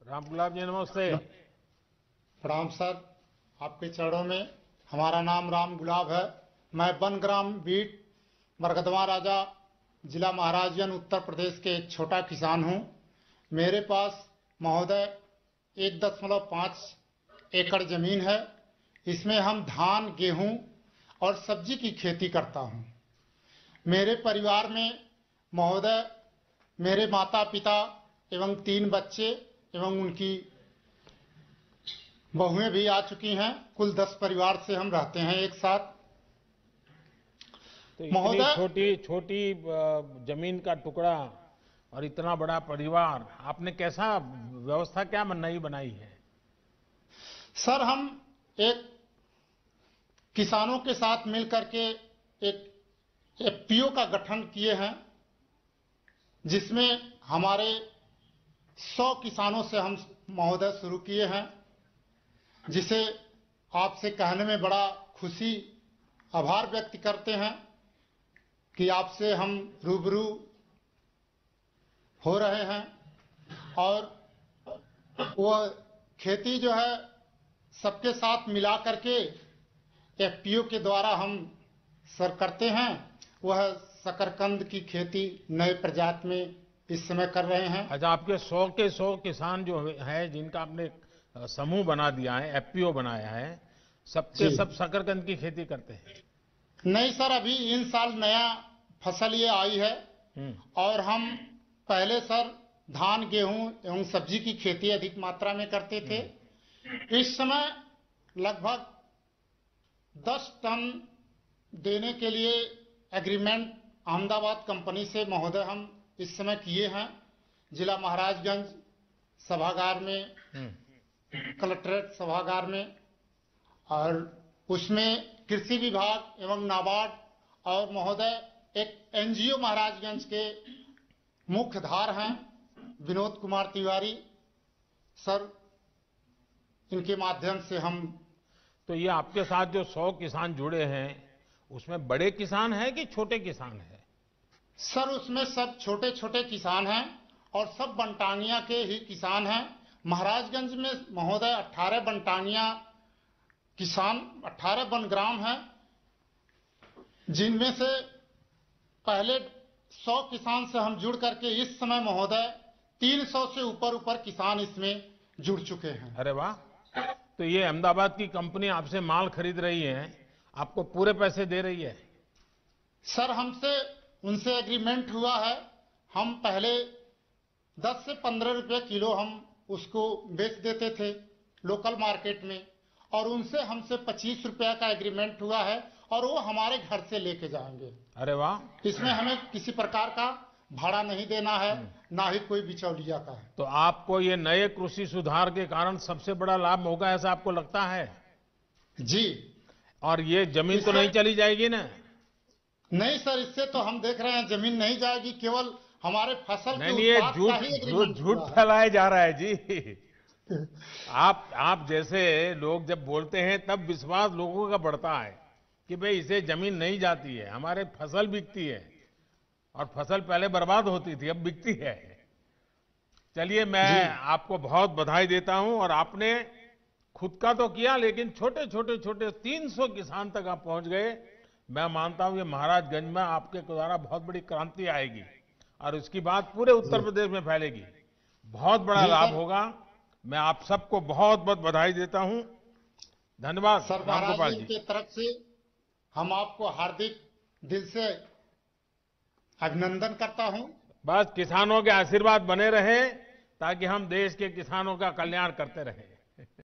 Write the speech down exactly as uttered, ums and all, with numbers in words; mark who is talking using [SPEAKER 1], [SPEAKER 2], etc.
[SPEAKER 1] राम गुलाब जी नमस्ते।
[SPEAKER 2] प्रणाम सर, आपके चरणों में। हमारा नाम राम गुलाब है। मैं बनग्राम बीट मरकदमा राजा जिला महाराजगंज उत्तर प्रदेश के एक छोटा किसान हूं। मेरे पास महोदय एक दशमलव पाँच एकड़ जमीन है। इसमें हम धान, गेहूं और सब्जी की खेती करता हूं। मेरे परिवार में महोदय मेरे माता पिता एवं तीन बच्चे एवं उनकी बहुएं भी आ चुकी हैं। कुल दस परिवार से हम रहते हैं एक साथ।
[SPEAKER 1] तो इतनी
[SPEAKER 2] महोदय,
[SPEAKER 1] छोटी छोटी जमीन का टुकड़ा और इतना बड़ा परिवार, आपने कैसा व्यवस्था क्या नई बनाई है?
[SPEAKER 2] सर हम एक किसानों के साथ मिलकर के एक एफपीओ का गठन किए हैं, जिसमें हमारे सौ किसानों से हम महोदय शुरू किए हैं, जिसे आपसे कहने में बड़ा खुशी आभार व्यक्त करते हैं कि आपसे हम रूबरू हो रहे हैं। और वो खेती जो है सबके साथ मिला करके एफपीओ के द्वारा हम सर करते हैं। वह शकरकंद की खेती नए प्रजाति में इस समय कर रहे हैं।
[SPEAKER 1] अच्छा, आपके सौ के सौ किसान जो है जिनका आपने समूह बना दिया है, एफपीओ बनाया है, सबके
[SPEAKER 2] जी
[SPEAKER 1] सब शकरकंद की खेती करते हैं?
[SPEAKER 2] नहीं सर, अभी इन साल नया फसल ये आई है। और हम पहले सर धान, गेहूं एवं सब्जी की खेती अधिक मात्रा में करते थे। इस समय लगभग दस टन देने के लिए एग्रीमेंट अहमदाबाद कंपनी से महोदय हम इस समय किए हैं। जिला महाराजगंज सभागार में, कलेक्ट्रेट सभागार में। और उसमें कृषि विभाग एवं नाबार्ड और महोदय एक एनजीओ महाराजगंज के मुख्य धार हैं विनोद कुमार तिवारी सर, इनके माध्यम से हम।
[SPEAKER 1] तो ये आपके साथ जो सौ किसान जुड़े हैं, उसमें बड़े किसान हैं कि छोटे किसान हैं?
[SPEAKER 2] सर उसमें सब छोटे छोटे किसान हैं और सब बनटांगिया के ही किसान हैं। महाराजगंज में महोदय अठारह बनटांगिया किसान, अठारह बनग्राम हैं, जिनमें से पहले सौ किसान से हम जुड़ करके इस समय महोदय तीन सौ से ऊपर ऊपर किसान इसमें जुड़ चुके हैं।
[SPEAKER 1] अरे वाह! तो ये अहमदाबाद की कंपनी आपसे माल खरीद रही है, आपको पूरे पैसे दे रही है?
[SPEAKER 2] सर हमसे उनसे एग्रीमेंट हुआ है। हम पहले दस से पंद्रह रुपये किलो हम उसको बेच देते थे लोकल मार्केट में, और उनसे हमसे पच्चीस रुपया का एग्रीमेंट हुआ है और वो हमारे घर से लेके जाएंगे।
[SPEAKER 1] अरे वाह!
[SPEAKER 2] इसमें हमें किसी प्रकार का भाड़ा नहीं देना है, ना ही कोई बिचौलिया का है।
[SPEAKER 1] तो आपको ये नए कृषि सुधार के कारण सबसे बड़ा लाभ होगा, ऐसा आपको लगता है?
[SPEAKER 2] जी।
[SPEAKER 1] और ये जमीन तो नहीं चली जाएगी ना?
[SPEAKER 2] नहीं सर, इससे तो हम देख रहे हैं जमीन नहीं जाएगी, केवल हमारे फसल के
[SPEAKER 1] नहीं, ये
[SPEAKER 2] उत्पाद का ही
[SPEAKER 1] झूठ झूठ
[SPEAKER 2] एग्रीमेंट
[SPEAKER 1] झूठ
[SPEAKER 2] हुआ है।
[SPEAKER 1] फैलाया जा रहा है जी। आप आप जैसे लोग जब बोलते हैं तब विश्वास लोगों का बढ़ता है कि भाई इसे जमीन नहीं जाती है, हमारे फसल बिकती है, और फसल पहले बर्बाद होती थी, अब बिकती है। चलिए, मैं आपको बहुत बधाई देता हूं। और आपने खुद का तो किया, लेकिन छोटे छोटे छोटे तीन सौ किसान तक आप पहुंच गए। मैं मानता हूं ये महाराजगंज में आपके द्वारा बहुत बड़ी क्रांति आएगी और उसकी बात पूरे उत्तर प्रदेश में फैलेगी। बहुत बड़ा लाभ होगा। मैं आप सबको बहुत बहुत बधाई देता हूं। धन्यवाद
[SPEAKER 2] सर,
[SPEAKER 1] रामगोपाल
[SPEAKER 2] महाराज
[SPEAKER 1] जी।
[SPEAKER 2] की तरफ से हम आपको हार्दिक दिल से अभिनंदन करता हूं।
[SPEAKER 1] बस किसानों के आशीर्वाद बने रहे ताकि हम देश के किसानों का कल्याण करते रहें।